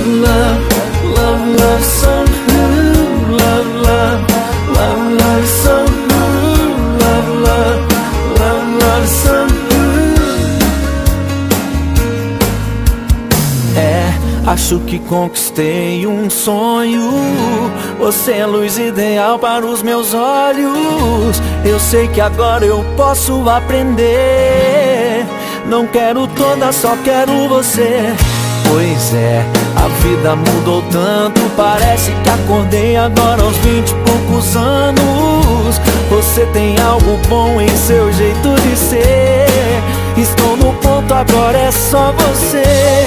love, love, love song. Love, love, love, love song. Love, love, love, love song. Acho que conquistei um sonho. Você é a luz ideal para os meus olhos. Eu sei que agora eu posso aprender. Não quero toda, só quero você. Pois é, a vida mudou tanto. Parece que acordei agora aos 20 e poucos anos. Você tem algo bom em seu jeito de ser. Estou no ponto, agora é só você.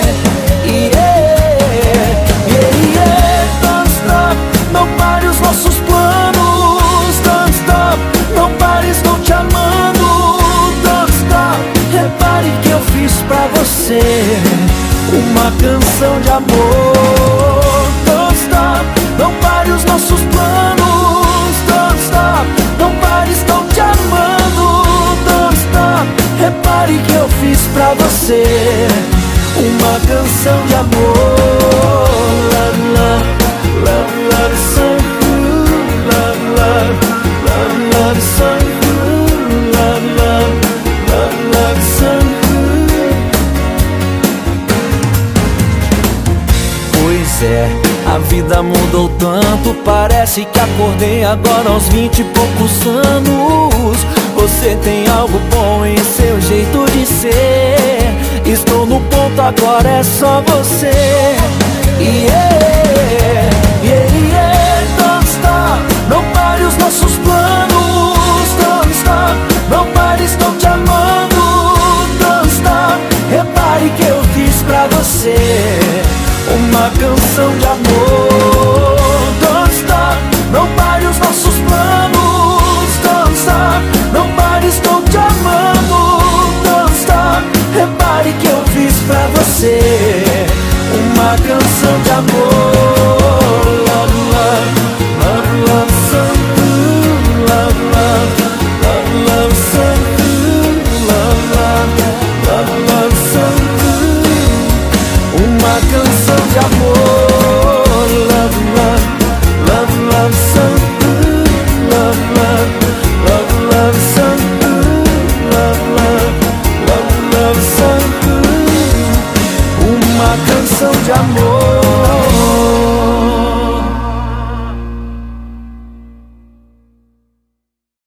Don't stop, não pare os nossos planos. Don't stop, não pare, estou te amando. Don't stop, repare que eu fiz pra você uma canção de amor. Don't stop, não pare os nossos planos. Don't stop, não pare, estou te amando. Don't stop, repare que eu fiz pra você uma canção de amor. Love, love, love, love song. Love, love, love, love song. Love, love, love, love song. Pois é, a vida mudou tanto. Parece que acordei agora aos 20 e poucos anos. Você tem algo bom em seu jeito de ser. Estou no ponto, agora é só você. Don't stop, não pare os nossos planos. Don't stop, não pare, estou te amando. Don't stop, repare que eu fiz pra você uma canção de amor. Don't stop, não pare os nossos planos. Don't stop, não pare, estou te amando. Don't stop, repare que eu fiz pra você uma canção de amor.